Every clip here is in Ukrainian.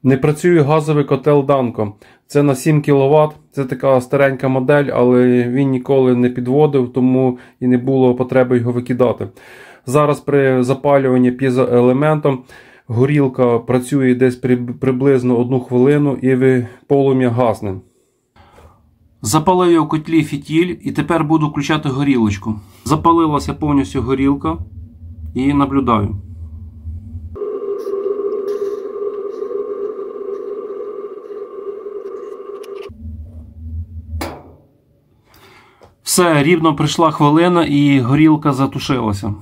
Не працює газовий котел Данко. Це на 7 кВт, це така старенька модель, але він ніколи не підводив, тому і не було потреби його викидати. Зараз при запалюванні п'єзоелементом горілка працює десь приблизно 1 хвилину і полум'я гасне. Запалив я в котлі фітіль і тепер буду включати горілочку. Запалилася повністю горілка і наблюдаю. Все, рівно прийшла хвилина і горілка затушилася.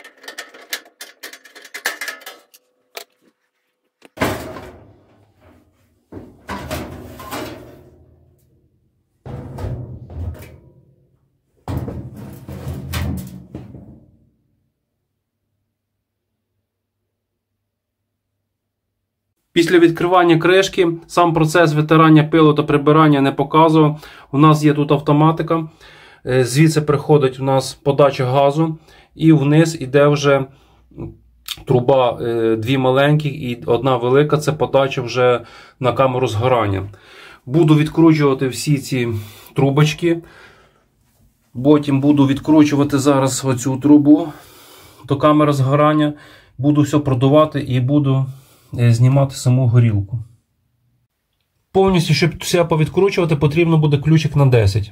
Після відкривання кришки сам процес витирання пилу та прибирання не показував. У нас є тут автоматика. Звідси приходить у нас подача газу і вниз іде вже труба, 2 маленькі і 1 велика. Це подача вже на камеру згорання. Буду відкручувати всі ці трубочки. Потім буду відкручувати зараз оцю трубу до камери згорання. Буду все продувати і буду знімати саму горілку. Повністю, щоб все повідкручувати, потрібно буде ключик на 10.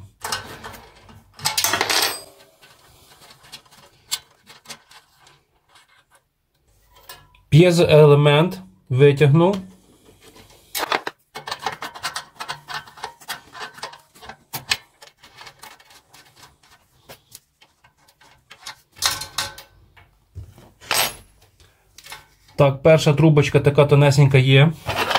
П'єзоелемент витягнув. Так, перша трубочка така тонесенька є.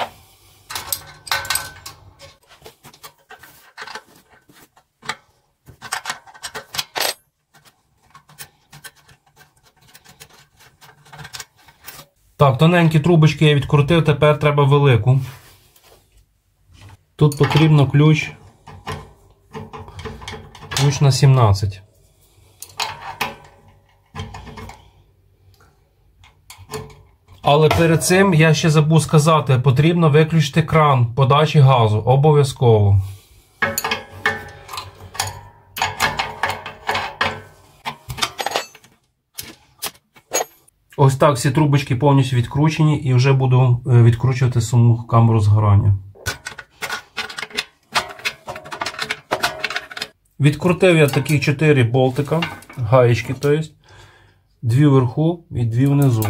Так, тоненькі трубочки я відкрутив, тепер треба велику. Тут потрібно ключ на 17. Але перед цим я ще забув сказати, потрібно виключити кран подачі газу, обов'язково. Ось так всі трубочки повністю відкручені і вже буду відкручувати саму камеру згорання. Відкрутив я такі 4 болтика, гаєчки, то есть, 2 вверху і 2 внизу.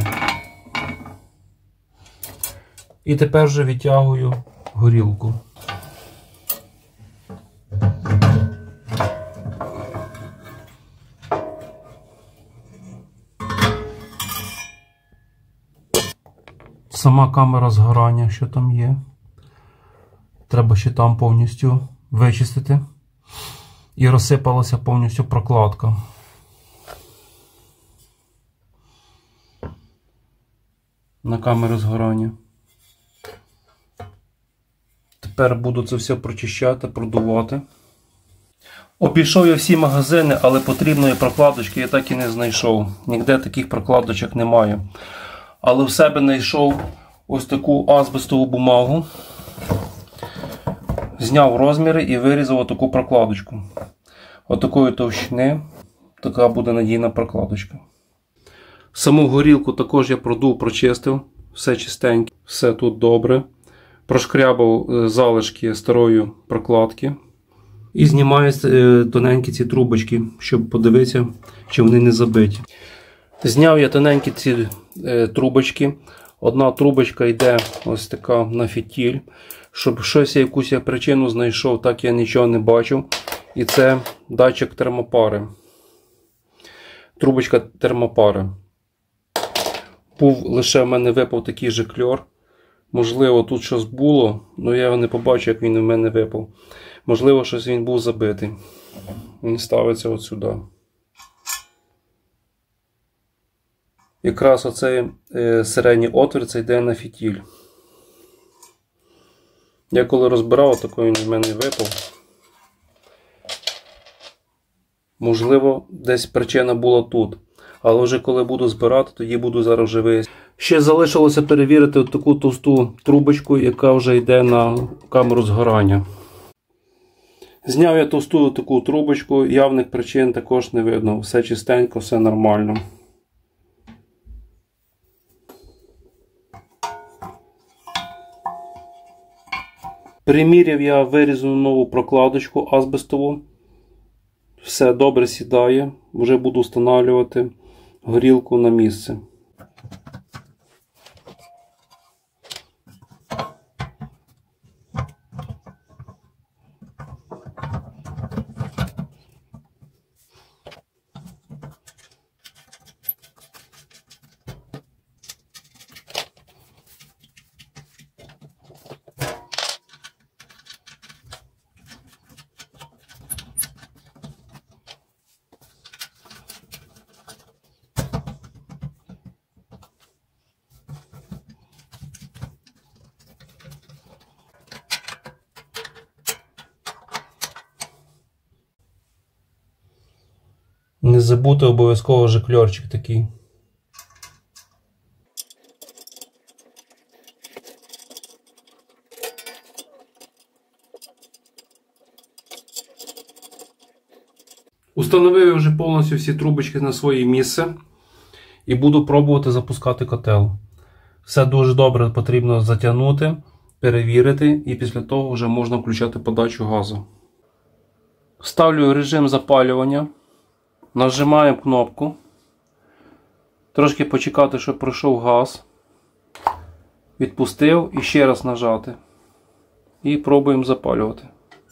І тепер вже відтягую горілку. Сама камера згорання, що там є. Треба ще там повністю вичистити. І розсипалася повністю прокладка. На камеру згорання. Тепер буду це все прочищати, продувати. Обійшов я всі магазини, але потрібної прокладочки я так і не знайшов. Ніде таких прокладочок немає. Але в себе знайшов ось таку азбестову бумагу. Зняв розміри і вирізав таку прокладочку. Отакої товщини. Така буде надійна прокладочка. Саму горілку також я продув, прочистив. Все чистеньке, все тут добре. Прошкрябав залишки старої прокладки. І знімаю тоненькі ці трубочки, щоб подивитися, чи вони не забиті. Зняв я тоненькі ці трубочки. Одна трубочка йде ось така на фітіль. Щоб щось, якусь я причину знайшов, так я нічого не бачив. І це датчик термопари. Трубочка термопари. Був лише в мене випав такий же кльор. Можливо, тут щось було, але я його не побачив, як він у мене випав. Можливо, щось він був забитий. Він ставиться от сюди. Якраз оцей середній отвір, це йде на фітіль. Я коли розбирав, такий він в мене випав. Можливо, десь причина була тут. Але вже коли буду збирати, тоді буду зараз вже виясняти. Ще залишилося перевірити таку товсту трубочку, яка вже йде на камеру згорання. Зняв я товсту таку трубочку, явних причин також не видно. Все чистенько, все нормально. Приміряв я вирізану нову прокладочку азбестову. Все добре сідає. Вже буду встановлювати горілку на місце. Не забути обов'язково жикльорчик такий. Установив я вже повністю всі трубочки на своє місце і буду пробувати запускати котел. Все дуже добре потрібно затягнути, перевірити і після того вже можна включати подачу газу. Ставлю режим запалювання. Нажимаємо кнопку, трошки почекати, щоб пройшов газ, відпустив і ще раз нажати. І пробуємо запалювати.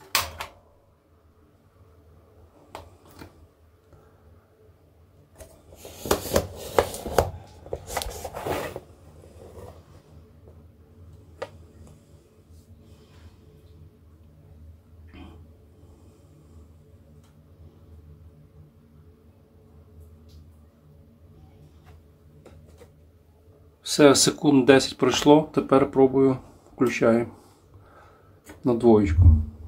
Все, секунд 10 пройшло, тепер пробую, включаю на двоєчку.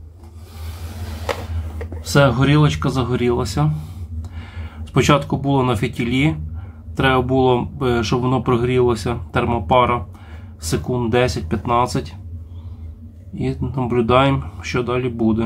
Все, горілочка загорілася. Спочатку було на фітілі, треба було, щоб воно прогрілося, термопара, секунд 10-15. І наблюдаємо, що далі буде.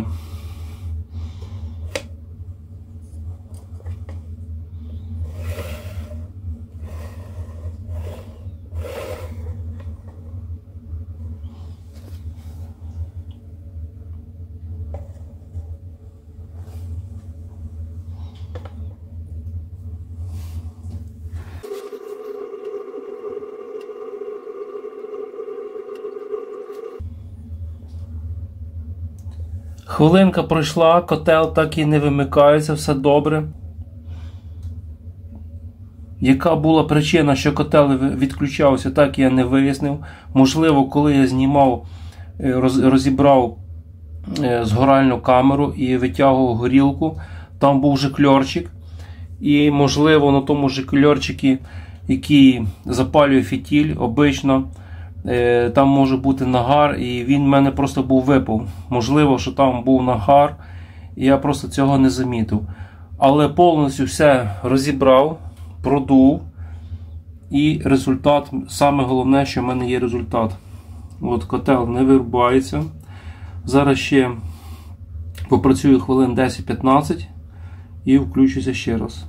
Хвилинка пройшла, котел так і не вимикається, все добре. Яка була причина, що котел відключався, так я не вияснив. Можливо, коли я знімав, розібрав згоральну камеру і витягував горілку, там був жикльорчик. І можливо на тому жикльорчику, який запалює фітіль, обично там може бути нагар, і він в мене просто був випав. Можливо, що там був нагар, і я просто цього не замітив. Але повністю все розібрав, продув, і результат, саме головне, що в мене є результат. От котел не вирубається. Зараз ще попрацюю хвилин 10-15 і включуся ще раз.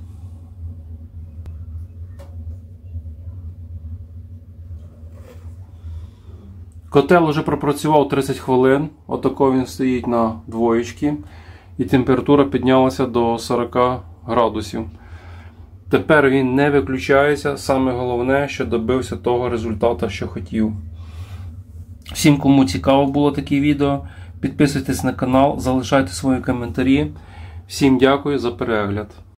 Котел вже пропрацював 30 хвилин, отако він стоїть на двоєчці, і температура піднялася до 40 градусів. Тепер він не виключається, саме головне, що добився того результату, що хотів. Всім, кому цікаво було таке відео, підписуйтесь на канал, залишайте свої коментарі. Всім дякую за перегляд.